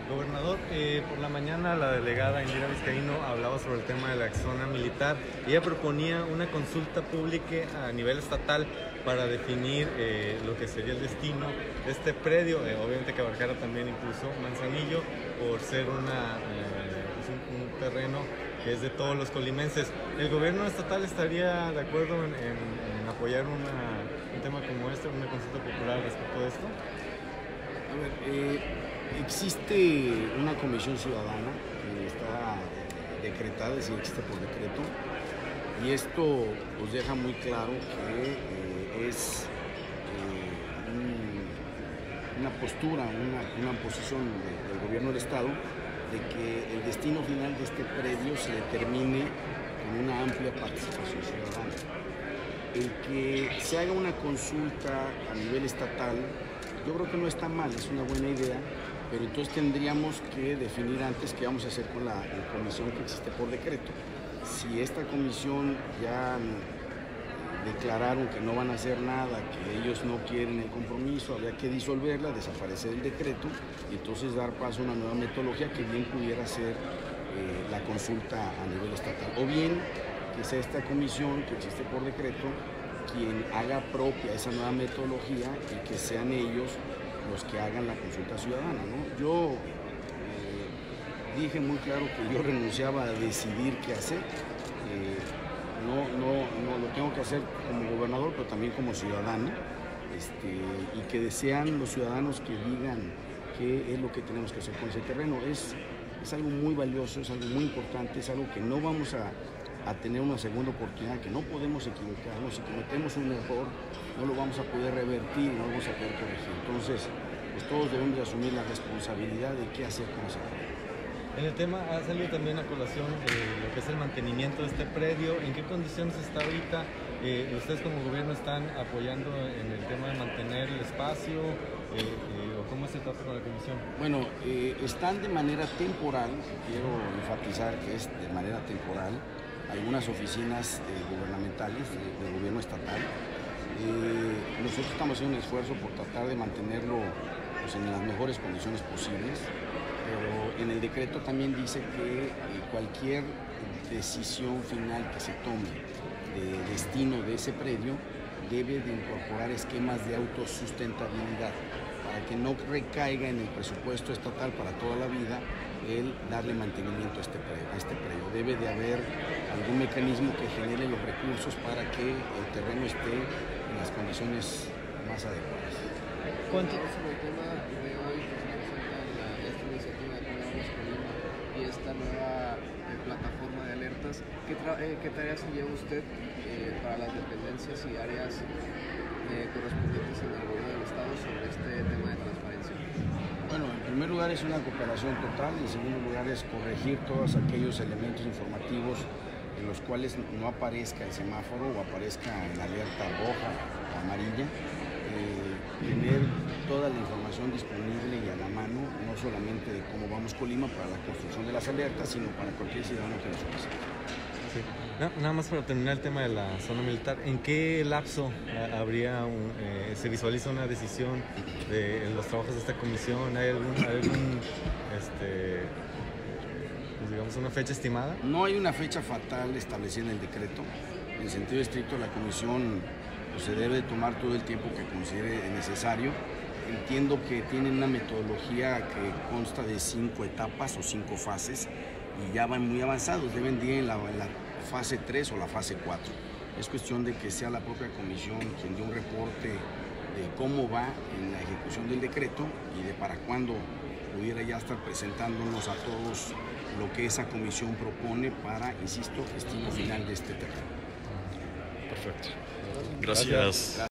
Gobernador, por la mañana la delegada Indira Vizcaíno hablaba sobre el tema de la zona militar. Ella proponía una consulta pública a nivel estatal para definir lo que sería el destino de este predio, obviamente que abarcara también incluso Manzanillo, por ser un terreno que es de todos los colimenses. ¿El gobierno estatal estaría de acuerdo en apoyar un tema como este, una consulta popular respecto de esto? A ver, existe una comisión ciudadana que está decretada, es decir, existe por decreto, y esto pues deja muy claro que es una postura, una posición del gobierno del Estado de que el destino final de este predio se determine con una amplia participación ciudadana. El que se haga una consulta a nivel estatal, yo creo que no está mal, es una buena idea, pero entonces tendríamos que definir antes qué vamos a hacer con la comisión que existe por decreto. Si esta comisión ya declararon que no van a hacer nada, que ellos no quieren el compromiso, habría que disolverla, desaparecer el decreto y entonces dar paso a una nueva metodología que bien pudiera ser la consulta a nivel estatal. O bien que sea esta comisión que existe por decreto quien haga propia esa nueva metodología y que sean ellos los que hagan la consulta ciudadana, ¿no? Yo dije muy claro que yo renunciaba a decidir qué hacer. No lo tengo que hacer como gobernador, pero también como ciudadano, y que sean los ciudadanos que digan qué es lo que tenemos que hacer con ese terreno. Es algo muy valioso, es algo muy importante, es algo que no vamos a tener una segunda oportunidad, que no podemos equivocarnos. Si cometemos un error, no lo vamos a poder revertir, no lo vamos a poder corregir. Entonces, pues todos debemos de asumir la responsabilidad de qué hacer con ese terreno. En el tema ha salido también a colación lo que es el mantenimiento de este predio. ¿En qué condiciones está ahorita? ¿Ustedes como gobierno están apoyando en el tema de mantener el espacio? ¿O cómo se trata con la comisión? Bueno, están de manera temporal, quiero enfatizar que es de manera temporal, algunas oficinas gubernamentales del gobierno estatal. Nosotros estamos haciendo un esfuerzo por tratar de mantenerlo pues, en las mejores condiciones posibles. Pero en el decreto también dice que cualquier decisión final que se tome de destino de ese predio debe de incorporar esquemas de autosustentabilidad para que no recaiga en el presupuesto estatal para toda la vida el darle mantenimiento a este predio. Debe de haber algún mecanismo que genere los recursos para que el terreno esté en las condiciones más adecuadas. ¿Cuánto sobre el tema de hoy que se presenta esta iniciativa de Cuidamos Colima y esta nueva plataforma de alertas? ¿Qué tareas lleva usted para las dependencias y áreas correspondientes en el gobierno del Estado sobre este tema de transparencia? Bueno, en primer lugar es una cooperación total, en segundo lugar es corregir todos aquellos elementos informativos en los cuales no aparezca el semáforo o aparezca en alerta roja o amarilla. Tener toda la información disponible y a la mano, no solamente de cómo vamos Colima para la construcción de las alertas, sino para cualquier ciudadano que lo solicite. Sí. Nada más para terminar el tema de la zona militar, ¿en qué lapso se visualiza una decisión de los trabajos de esta comisión? ¿Hay pues digamos, una fecha estimada? No hay una fecha fatal establecida en el decreto. En sentido estricto, la comisión pues, se debe tomar todo el tiempo que considere necesario. Entiendo que tienen una metodología que consta de 5 etapas o 5 fases y ya van muy avanzados, deben ir en la fase 3 o la fase 4. Es cuestión de que sea la propia comisión quien dé un reporte de cómo va en la ejecución del decreto y de para cuándo pudiera ya estar presentándonos a todos lo que esa comisión propone para, insisto, destino final de este terreno. Perfecto. Gracias.